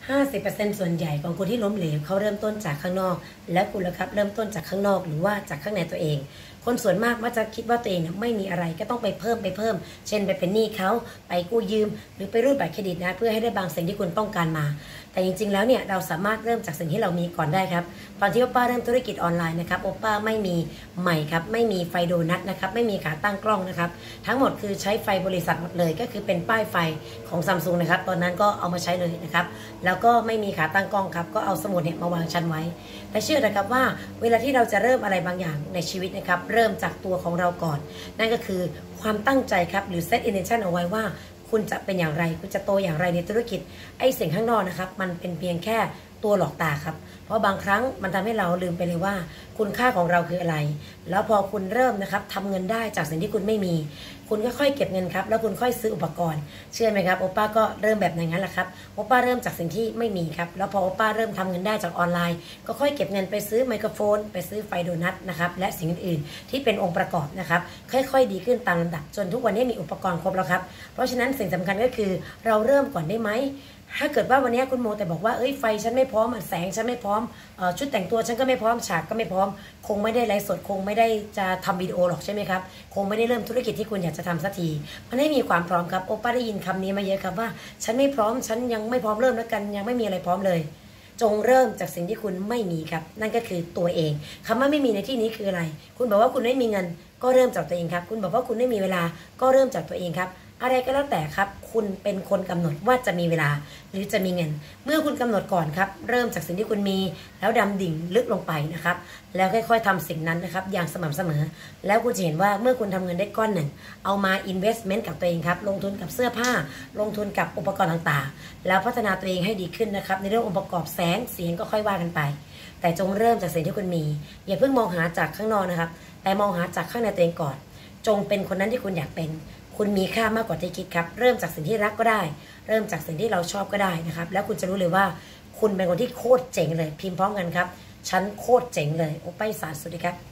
50%ส่วนใหญ่ของคนที่ล้มเหลวเขาเริ่มต้นจากข้างนอกแล้วคุณล่ะครับเริ่มต้นจากข้างนอกหรือว่าจากข้างในตัวเองคนส่วนมากมักจะคิดว่าตัวเองเนี่ยไม่มีอะไรก็ต้องไปเพิ่มเช่นไปเป็นหนี้เขาไปกู้ยืมหรือไปรูดบัตรเครดิตนะเพื่อให้ได้บางสิ่งที่คุณต้องการมาแต่จริงๆแล้วเนี่ยเราสามารถเริ่มจากสิ่งที่เรามีก่อนได้ครับตอนที่โอป้าเริ่มธุรกิจออนไลน์นะครับโอป้าไม่มีใหม่ครับไม่มีไฟโดนัทนะครับไม่มีขาตั้งกล้องนะครับทั้งหมดคือใช้ไฟบริษัทหมดเลยก็คือเป็นป้ายไฟของซัมซุงนะครับตอนนั้นก็เอามาใช้เลยนะครับแล้วก็ไม่มีขาตั้งกล้องครับก็เอาสมุดเนี่ยมาวางชั้นไว้แต่เชื่อนะครับว่าเวลาที่เราจะเริ่มอะไรบางอย่างในชีวิตนะครับเริ่มจากตัวของเราก่อนนั่นก็คือความตั้งใจครับหรือ set intention เอาไว้ว่าคุณจะเป็นอย่างไรคุณจะโตอย่างไรในธุรกิจไอ้สิ่งข้างนอกนะครับมันเป็นเพียงแค่ตัวหลอกตาครับเพราะบางครั้งมันทำให้เราลืมไปเลยว่าคุณค่าของเราคืออะไรแล้วพอคุณเริ่มนะครับทำเงินได้จากสิ่งที่คุณไม่มีคุณก็ค่อยเก็บเงินครับแล้วคุณค่อยซื้ออุปกรณ์เชื่อไหมครับโอป้าก็เริ่มแบบอย่างนั้นแหละครับโอป้าเริ่มจากสิ่งที่ไม่มีครับแล้วพอโอป้าเริ่มทำเงินได้จากออนไลน์ก็ค่อยเก็บเงินไปซื้อไมโครโฟนไปซื้อไฟโดนัทนะครับและสิ่งอื่นๆที่เป็นองค์ประกอบนะครับค่อยๆดีขึ้นตามลำดับจนทุกวันนี้มีอุปกรณ์ครบแล้วครับเพราะฉะนั้นสิ่งสำคัญก็คือเราเริ่มก่อนได้ไหมถ้าเกิดว่าวันนี้คุณโมแต่บอกว่าไฟฉันไม่พร้อมแสงฉันไม่พร้อมชุดแต่งตัวฉันก็ไม่พร้อมฉากก็ไม่พร้อมคงไม่ได้ไลฟ์สดคงไม่ได้จะทำวิดีโอหรอกใช่ไหมครับคงไม่ได้เริ่มธุรกิจที่คุณอยากจะทำสักทีมันไม่มีความพร้อมครับโอป้าได้ยินคำนี้มาเยอะครับว่าฉันไม่พร้อมฉันยังไม่พร้อมเริ่มแล้วกันยังไม่มีอะไรพร้อมเลยจงเริ่มจากสิ่งที่คุณไม่มีครับนั่นก็คือตัวเองคำว่าไม่มีในที่นี้คืออะไรคุณบอกว่าคุณไม่มีเงินก็เริ่มจากตัวเองครับคุณบอกว่าคุณไม่มีเวลาก็เริ่มจากตัวเองครับอะไรก็แล้วแต่ครับคุณเป็นคนกำหนดว่าจะมีเวลาหรือจะมีเงินเมื่อคุณกำหนดก่อนครับเริ่มจากสิ่งที่คุณมีแล้วดำดิ่งลึกลงไปนะครับแล้วค่อยๆทำสิ่งนั้นนะครับอย่างสม่ำเสมอแล้วคุณจะเห็นว่าเมื่อคุณทำเงินได้ก้อนหนึ่งเอามา investment กับตัวเองครับลงทุนกับเสื้อผ้าลงทุนกับอุปกรณ์ต่างๆแล้วพัฒนาตัวเองให้ดีขึ้นนะครับในเรื่ององค์ประกอบแสงเสียงก็ค่อยว่ากันไปแต่จงเริ่มจากสิ่งที่คุณมีอย่าเพิ่งมองหาจากข้างนอกนะครับแต่มองหาจากข้างในตัวเองก่อนจงเป็นคนนั้นที่คุณอยากเป็นคุณมีค่ามากกว่าที่คิดครับเริ่มจากสิ่งที่รักก็ได้เริ่มจากสิ่งที่เราชอบก็ได้นะครับแล้วคุณจะรู้เลยว่าคุณเป็นคนที่โคตรเจ๋งเลยพิมพ์พร้อมกันครับฉันโคตรเจ๋งเลยโอป้าอีสานสวัสดีครับ